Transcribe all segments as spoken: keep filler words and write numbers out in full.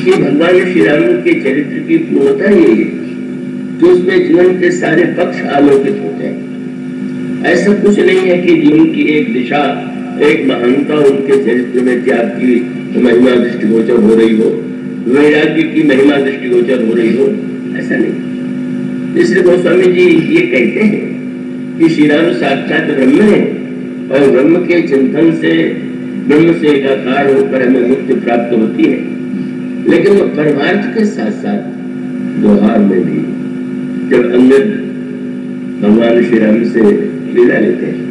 कि भगवान श्री राम के चरित्र की पूर्णता यही है कि उसमें जीवन के सारे पक्ष आलोकित होते हैं। ऐसा कुछ नहीं है कि जीवन की एक दिशा, एक महानता उनके चरित्र में त्याग की महिमा दृष्टिगोचर हो रही हो, वैराग्य की महिमा दृष्टिगोचर हो रही हो, ऐसा नहीं। इसलिए गोस्वामी जी ये कहते हैं कि श्री राम साक्षात ब्रह्म है और ब्रह्म के चिंतन से, ब्रह्म से एकाकार होकर हमें मुक्ति प्राप्त होती है। लेकिन वो परमार्थ के साथ साथ व्यवहार में भी जब अंगद भगवान श्री राम से विदा लेते हैं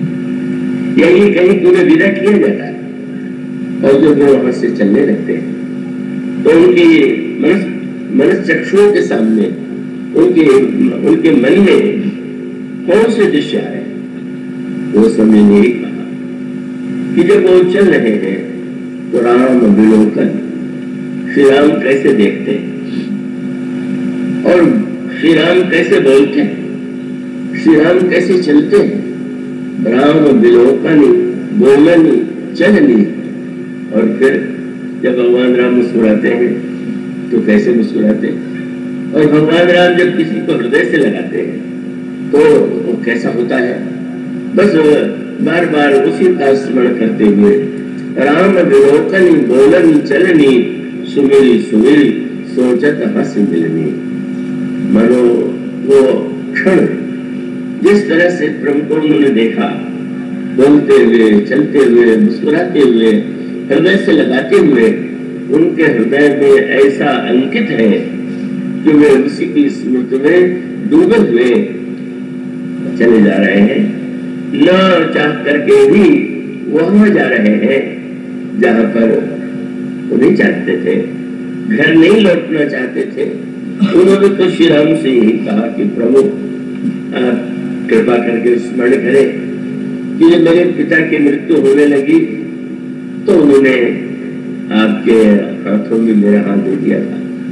या ये कहीं पूरे विदा किया जाता है और जब वो वहां से चलने लगते हैं तो उनके मनस मनस चक्षुओं के सामने उनके उनके मन में कौन से दृश्य आए, वो समय ने कहा कि जब वो चल रहे हैं तो राम विलोकन, श्री राम कैसे देखते हैं और श्री राम कैसे बोलते हैं, श्री राम कैसे चलते हैं, राम विलोकन बोलन चलनी। और फिर जब भगवान राम मुस्कुराते हैं तो कैसे मुस्कुराते हैं, और भगवान राम जब किसी को हृदय से लगाते हैं तो वो कैसा होता है। बस बार बार उसी का स्मरण करते हुए राम विलोकन बोलन चलनी, सुमिरी सुमिरी सोचत हंस मिलनी। मानो वो क्षण जिस तरह से प्रभु को उन्होंने देखा, बोलते हुए, चलते हुए, मुस्कुराते हुए, हृदय से लगाते हुए, उनके हृदय में ऐसा अंकित है कि वे उसी की स्मृति में डूबे हुए चले जा रहे हैं। न चाह करके भी वहां जा रहे हैं जहां पर वो नहीं चाहते थे, घर नहीं लौटना चाहते थे। उन्होंने तो श्री राम से यही कहा कि प्रभु आप कृपा करके स्मरण करें कि जब मेरे पिता की मृत्यु होने लगी तो उन्होंने आपके हाथों में मेरा हाथ दे दिया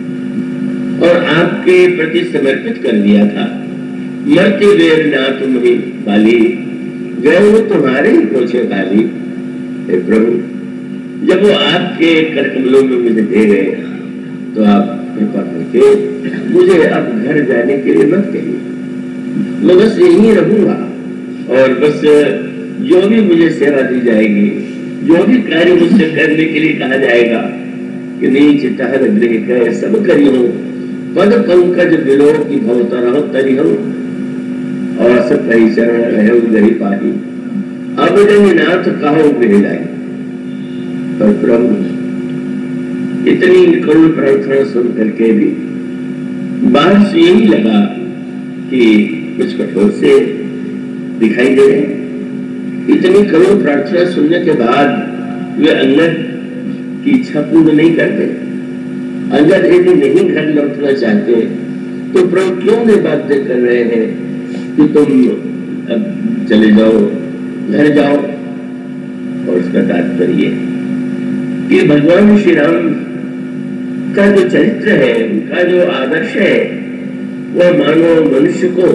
था और आपके प्रति समर्पित कर दिया था। मरते देर ना तुम ही बाली, गए वो तुम्हारे ही पोछे बाली। प्रभु जब वो आपके कर कमलों में मुझे दे गए तो आप कृपा करके मुझे अब घर जाने के लिए मत कहिए, मैं बस यहीं रहूंगा और बस जो भी मुझे सेवा दी जाएगी, जो भी कार्य मुझसे करने के लिए कहा जाएगा कि नहीं चित्तहर गृह कह सब करियो, पद पंकज बिलो की भवता रहो तरी हो और सब कही चरण रहे गरी पाही, अब जन नाथ कहो गृह जाए। पर प्रभु इतनी करुण प्रार्थना सुन करके भी बाहर से यही लगा कि कुछ कठोर से दिखाई दे रहे। इतनी करुण प्रार्थना सुनने के बाद वे अंगद की इच्छा पूर्ण नहीं करते। अंगद यदि नहीं घर लौटना चाहते तो प्रभु क्यों नहीं बाध्य कर रहे हैं कि तुम अब चले जाओ, घर जाओ। और उसका तात्पर्य कि भगवान श्री राम का जो चरित्र है, उनका जो आदर्श है, वह मानव मनुष्य को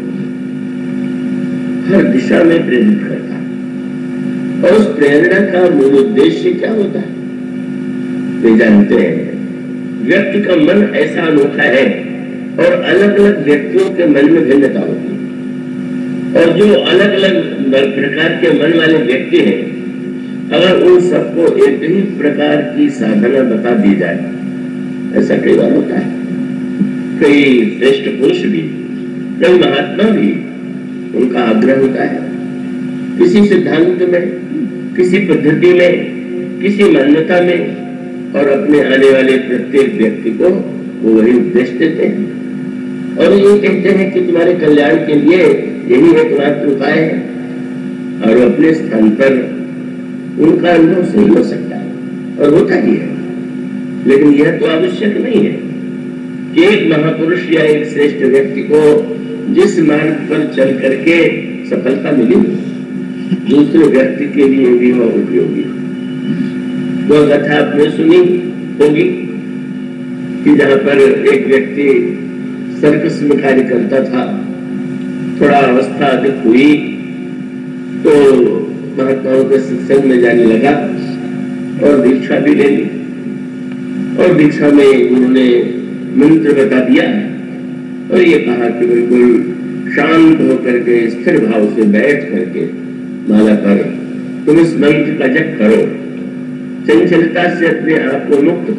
हर दिशा में प्रेरित करता है। और उस प्रेरणा का मूल उद्देश्य क्या होता है वे जानते हैं। व्यक्ति का मन ऐसा अनोखा है और अलग अलग व्यक्तियों के मन में भिन्नता होती है, और जो अलग अलग प्रकार के मन वाले व्यक्ति हैं, अगर उन सबको एक ही प्रकार की साधना बता दी जाए, ऐसा कई बार होता है। कई श्रेष्ठ पुरुष भी, कई महात्मा भी, उनका आग्रह होता है किसी सिद्धांत में, किसी पद्धति में, किसी मान्यता में, और अपने आने वाले प्रत्येक व्यक्ति को वो वही उपदेश देते हैं और ये कहते हैं कि तुम्हारे कल्याण के लिए यही एकमात्र उपाय है। और वो अपने स्थान पर उनका अनुभव सही हो सकता है और होता ही है, लेकिन यह तो आवश्यक नहीं है कि एक महापुरुष या एक श्रेष्ठ व्यक्ति को जिस मार्ग पर चल करके सफलता मिली दूसरे व्यक्ति के लिए भी वह उपयोगी। वह कथा आपने सुनी होगी कि जहां पर एक व्यक्ति सर्कस में कार्य करता था, थोड़ा अवस्था अधिक हुई तो महात्माओं के सत्संग में जाने लगा और दीक्षा भी ले ली। और दीक्षा में उन्होंने मंत्र बता दिया और ये कहा कि बिल्कुल शांत होकर के स्थिर भाव से बैठ करके माला पर तुम इस मंत्र का जप करो, चंचलता से अपने आप को मुक्त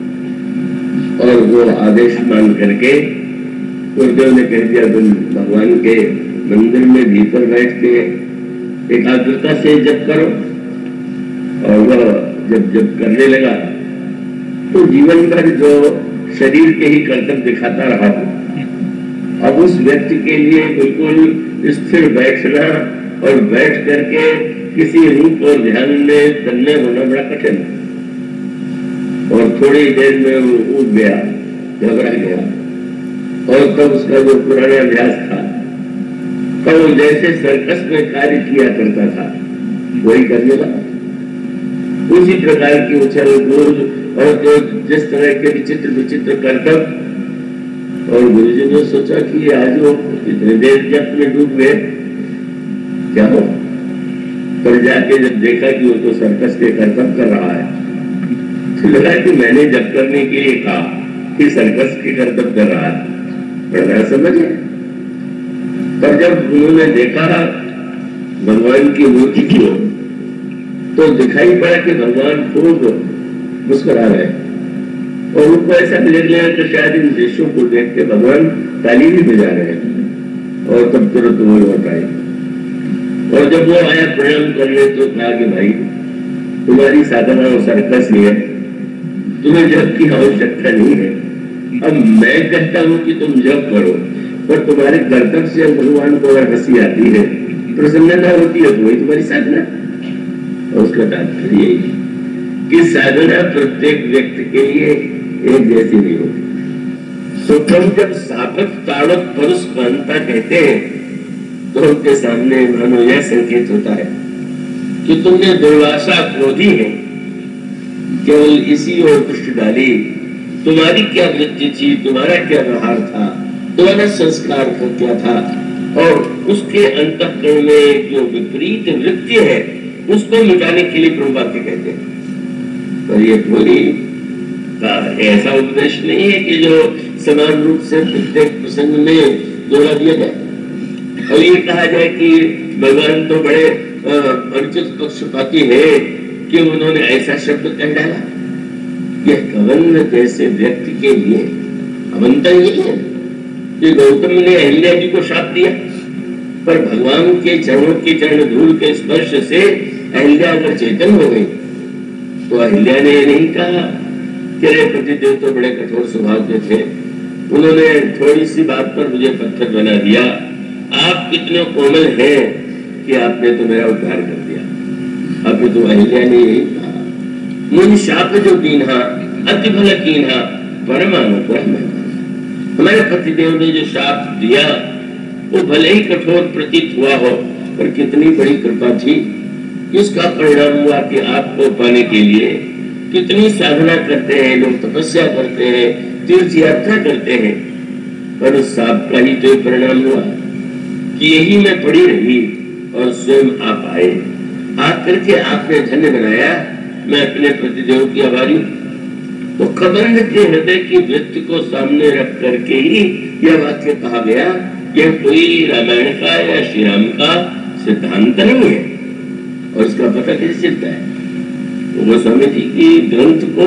करो। और वो आदेश मान करके गुरुदेव ने कह दिया तुम भगवान के मंदिर में भीतर बैठ के एकाग्रता से जप करो। और वह जब जब करने लगा तो जीवन भर जो शरीर के ही कर्तव्य दिखाता रहा हो, अब उस व्यक्ति के लिए बिल्कुल स्थिर बैठना और बैठ करके किसी रूप और ध्यान में तन्मय होना बड़ा कठिन। और थोड़ी देर में वो उठ गया, घबरा गया और तब उसका जो पुराना अभ्यास था, तो वो जैसे सर्कस में कार्य किया करता था वही करने लगा। उसी प्रकार की उछल कूद और जो जिस तरह के विचित्र विचित्र करतब। और गुरुजी ने सोचा कि आज वो इतने देर जब में डूब गए क्या हो, पर जाके जब देखा कि वो तो सर्कस के करतब कर रहा है तो लगा कि मैंने जब करने के लिए कहा कि सर्कस के करतब कर रहा है, बड़ा समझ है। पर जब उन्होंने देखा भगवान की मूर्ति को तो दिखाई पड़ा कि भगवान खूब मुस्कुरा रहे और उनको ऐसा लग रहा कि शायद इन दृश्यों को देख के भगवान ताली भी बजा रहे हैं। और तब तुरंत वो लौट आए और जब वो आया प्रणाम करने तो कहा कि भाई तुम्हारी साधना और सर्कस ही है, तुम्हें जप की आवश्यकता नहीं है। अब मैं कहता हूं कि तुम जप करो, पर तुम्हारे कर्तव्य से भगवान को अगर हंसी आती है, प्रसन्नता होती है, तो वही तुम्हारी साधना। और उसका तात्पर्य यही है कि साधना प्रत्येक व्यक्ति के लिए एक जैसी नहीं होती। तो तुम जब साधक ताड़क परुष कांता कहते हैं तो उनके सामने मानो यह संकेत होता है कि तुमने दुर्वासा क्रोधी है, केवल इसी ओर दृष्टि डाली। तुम्हारी क्या वृत्ति थी, तुम्हारा क्या व्यवहार था, तुम्हारा संस्कार क्या था, और उसके अंतःकरण में जो विपरीत वृत्ति है उसको मिटाने के लिए प्रभुपाद के कहते हैं। पर ये कोई ऐसा उपदेश नहीं है कि जो समान रूप से प्रत्येक प्रसंग में जोड़ा दिया जाए और ये कहा जाए कि भगवान तो बड़े अनुचित पक्षपाती है कि उन्होंने ऐसा शब्द कह डाला। यह कवन जैसे व्यक्ति के लिए अवंता यही है कि गौतम ने अहिल्या जी को शाप दिया, पर भगवान के चरणों की चरण धूल के स्पर्श से अहिल्या अगर चेतन हो गई तो अहिल्या ने नहीं कहा कि अरे पतिदेव तो बड़े कठोर स्वभाव के थे, उन्होंने थोड़ी सी बात पर मुझे पत्थर बना दिया, आप कितने कोमल हैं कि आपने तो मेरा उद्धार कर दिया। अब तो अहिल्या ने यही कहा, मुझ शाप जो दीन्हा अति भल कीन्हा परमाणु को हमारे पतिदेव ने जो शाप दिया वो भले ही कठोर प्रतीत हुआ हो, पर कितनी बड़ी कृपा थी। इसका परिणाम हुआ कि आपको पाने के लिए कितनी साधना करते हैं लोग, तपस्या करते हैं, तीर्थ यात्रा करते हैं, पर उस शाप का ही तो परिणाम हुआ कि यही मैं पड़ी रही और स्वयं आप आए, आकर के आपने धन्य बनाया। मैं अपने प्रतिदेव की आभारी। तो कबंध के हृदय की वृत्ति को सामने रख करके ही यह वाक्य कहा गया। यह कोई रामायण का या श्री राम का सिद्धांत नहीं है। और इसका पता कैसे चलता है? तो गोस्वामी जी की ग्रंथ को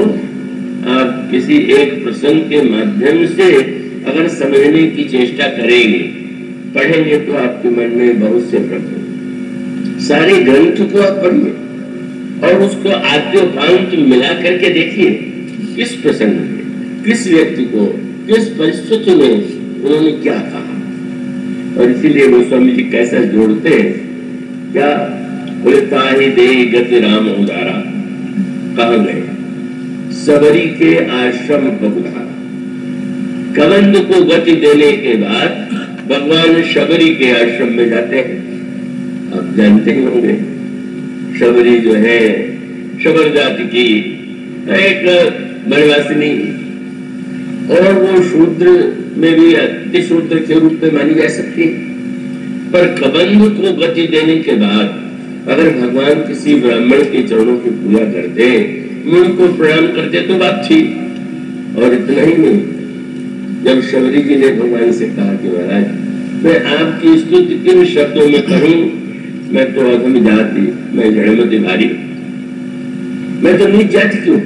आप किसी एक प्रसंग के माध्यम से अगर समझने की चेष्टा करेंगे, पढ़ेंगे, तो आपके मन में बहुत से प्रश्न, सारे ग्रंथ को आप पढ़िए और उसको आद्योपांत मिला करके देखिए किस प्रसंग में, किस व्यक्ति को, किस परिस्थिति में उन्होंने क्या कहा। और इसीलिए गोस्वामी जी कैसा जोड़ते हैं, क्या बोले, ताहि दे गति राम उदारा, कहा गए सबरी के आश्रम बहुधारा। कबंध को गति देने के बाद भगवान शबरी के आश्रम में जाते हैं। आप जानते ही होंगे, शबरी जो है शबर जाति की एक वनवासिनी, और वो शूद्र में भी अति शूद्र के रूप में मानी जा सकती है। पर कबंध को गति देने के बाद अगर भगवान किसी ब्राह्मण के चरणों की पूजा करते, उनको प्रणाम करते तो बात थी, और इतना ही नहीं, जब शबरी जी ने भगवान से कहा कि महाराज मैं आपकी स्तुति किन शब्दों में करूं, मैं तो अधम जाति, मैं जड़मति भारी, मैं तो नीच जाति क्यों।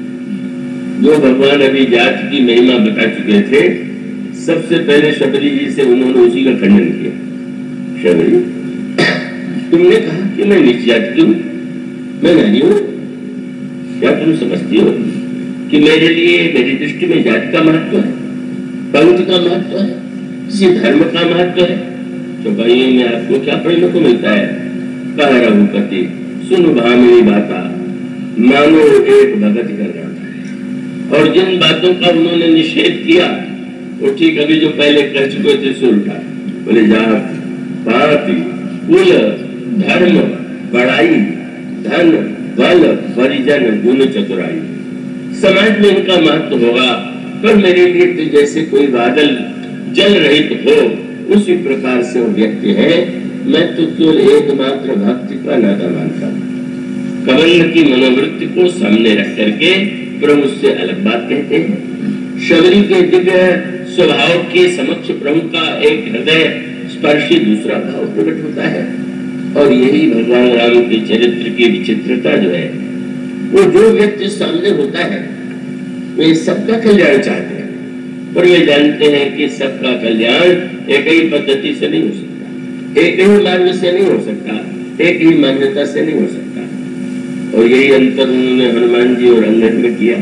जो भगवान अभी जाति की महिमा बता चुके थे, सबसे पहले शबरी जी से उन्होंने उसी का खंडन किया। शबरी, तुमने कहा कि मैं नीच जाति क्यों, मैं नारी हूं, क्या तुम समझती हो कि मेरे लिए मेरी दृष्टि में जाति का महत्व है, पंक्ति का महत्व है, किसी धर्म का महत्व है। चौपाइयों में आपको क्या पढ़ने को मिलता है, कह रघुपति सुन भामिनी बाता, मानो एक भगत कर रहा था। और जिन बातों का उन्होंने निषेध किया वो ठीक अभी जो पहले कर चुके थे सो उल्टा बोले, जात पाति कुल धर्म बड़ाई धन बल परिजन गुण चतुराई, समाज में इनका महत्व होगा, पर मेरे लिए तो जैसे कोई बादल जल रहित हो उसी प्रकार से वो व्यक्ति है। मैं तो केवल एकमात्र भक्ति का नाता मानता हूँ। कबंध की मनोवृत्ति को सामने रख करके प्रभु से अलग बात कहते हैं। शबरी के दिव्य स्वभाव के समक्ष प्रभु का एक हृदय स्पर्शी दूसरा भाव प्रकट होता है। और यही भगवान राम के चरित्र की विचित्रता जो है, वो जो व्यक्ति सामने होता है वे सबका कल्याण चाहते हैं, पर वे जानते हैं कि सबका कल्याण एक ही पद्धति से नहीं हो सकता, एक ही मार्ग से नहीं हो सकता, एक ही मान्यता से नहीं हो सकता। और यही अंतर उन्होंने हनुमान जी और अंगद में किया।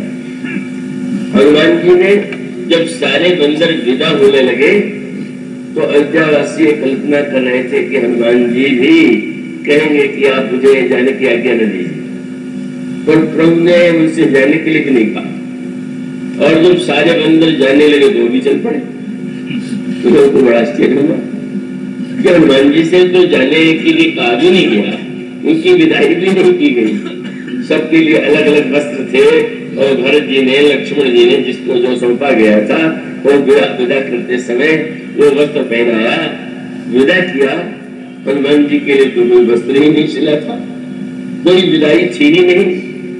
हनुमान जी ने जब सारे बंदर विदा होने लगे तो अयोध्यावासी कल्पना कर रहे थे कि हनुमान जी भी कहेंगे कि आप मुझे जाने की आज्ञा न दीजिए, पर प्रभु ने उनसे जाने के लिए भी नहीं कहा। और जब सारे बंदर जाने लगे तो भी चल पड़े। तो लोगों को बड़ा आश्चर्य हुआ कि हनुमान जी से तो जाने के लिए कहा भी नहीं गया, उनकी विदाई भी नहीं की गई। सबके लिए अलग अलग वस्त्र थे और भरत जी ने लक्ष्मण जी ने जिसको जो सौंपा गया था वो विदा विदा करते समय वो वस्त्र पहनाया, विदा किया। हनुमान जी के लिए तो कोई वस्त्र ही नहीं सिला था, कोई विदाई थी ही नहीं।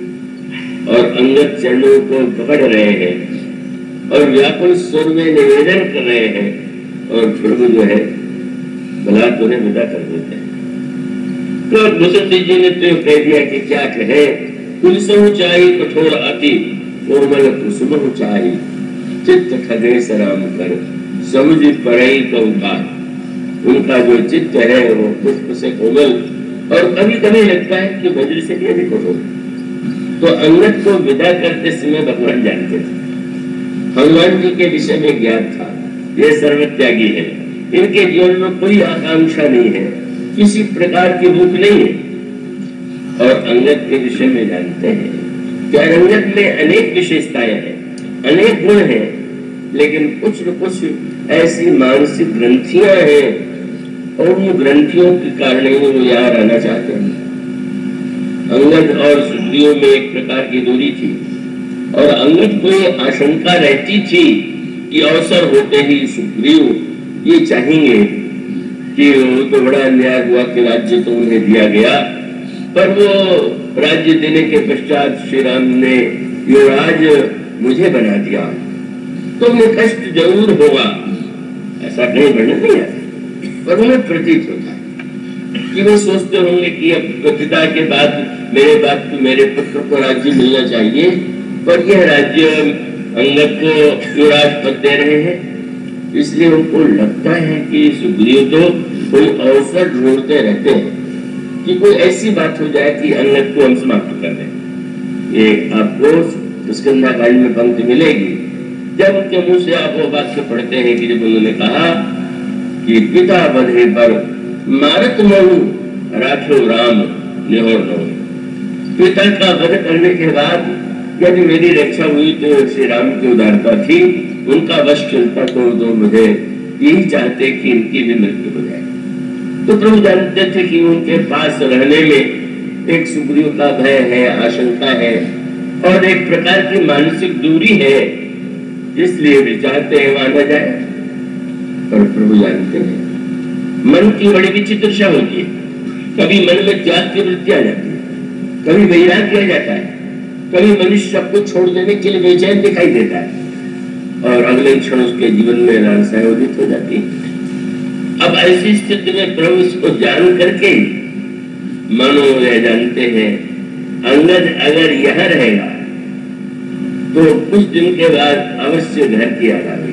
और अंगद चरणों को पकड़ रहे हैं और व्याकुल स्वर में निवेदन कर रहे हैं और प्रभु जो है भला तुम्हें विदा कर देते हैं। तो वसुंधरा जी ने तो कह दिया कि क्या कहे, कुलसहु चाही कठोर अति कोमल कुसुमहु चाही, चित्त खगे सराम कर समुझ पड़ई कहुकार। उनका जो चित्त है वो पुष्प से कोमल और कभी कभी लगता है कि वज्र से भी अधिक कठोर। तो अंगद को विदा करते समय भगवान जानते थे, हनुमान जी के विषय में ज्ञात था, ये सर्वत्यागी है, इनके जीवन में कोई आकांक्षा नहीं है, किसी प्रकार की भूख नहीं है। और अंगद के विषय में जानते हैं कि अंगद में अनेक विशेषताएं हैं, अनेक गुण हैं, लेकिन कुछ न कुछ ऐसी मानसिक ग्रंथियां हैं और उन ग्रंथियों के कारण ही वो यहाँ रहना चाहते हैं। अंगद और सुग्रीव में एक प्रकार की दूरी थी और अंगद को ये आशंका रहती थी कि अवसर होते ही सुग्रीव ये चाहेंगे कि वो तो बड़ा अन्याय हुआ कि राज्य तो उन्हें दिया गया, पर वो राज्य देने के पश्चात श्री राम ने युवराज मुझे बना दिया तो उन्हें कष्ट जरूर होगा। ऐसा कहीं वर्णन नहीं है, पर उन्हें प्रतीत होता है कि वे सोचते होंगे कि अब पिता के बाद मेरे बाद तो मेरे पुत्र को राज्य मिलना चाहिए, पर यह राज्य अंगद को युवराज पद दे रहे हैं। इसलिए उनको लगता है कि सुग्रीव तो कोई अवसर ढूंढते रहते हैं कि कोई ऐसी बात हो जाए कि अंगद को हम समाप्त कर दें। ये आपको स्कंधाकांड में पंक्ति मिलेगी जब उनके मुंह से आप वो वाक्य पढ़ते हैं कि जब उन्होंने कहा कि पिता बधे पर मारत महु राठो राम निहोर नौ। पिता का वध करने के बाद यदि मेरी रक्षा हुई तो श्री राम की उदारता थी, उनका वश चलता तो, तो मुझे यही चाहते कि इनकी भी मृत्यु हो जाए। तो प्रभु जानते थे कि उनके पास रहने में एक सुग्रीव का भय है, आशंका है और एक प्रकार की मानसिक दूरी है, इसलिए वे चाहते हैं वहां न जाए। पर प्रभु जानते हैं मन की बड़ी विचित्रता होती है, कभी मन में त्याग की वृत्ति आ जाती है, कभी वैराग्य आ जाता है, कभी मनुष्य सबको छोड़ देने के लिए बेचैन दिखाई देता है। और अगले क्षण उसके जीवन में लालसाएं उदित हो जाती है। अब ऐसी स्थिति में प्रभु इसको जान करके मानो यह जानते हैं अंगद अगर यह रहेगा तो कुछ दिन के बाद अवश्य घर की याद आएगी।